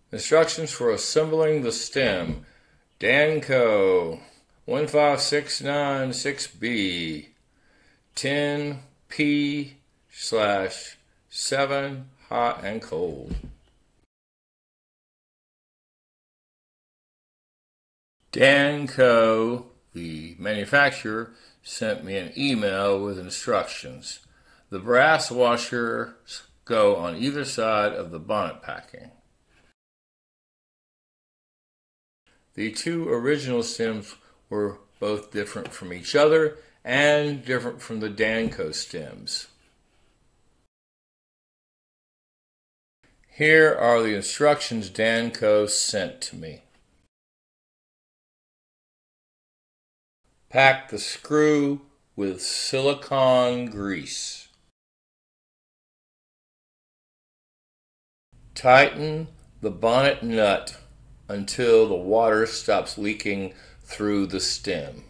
Instructions for assembling the stem. Danco 15696B 10P/7 hot and cold. Danco, the manufacturer, sent me an email with instructions. The brass washers go on either side of the bonnet packing. The two original stems were both different from each other and different from the Danco stems. Here are the instructions Danco sent to me. Pack the screw with silicone grease. Tighten the bonnet nut until the water stops leaking through the stem.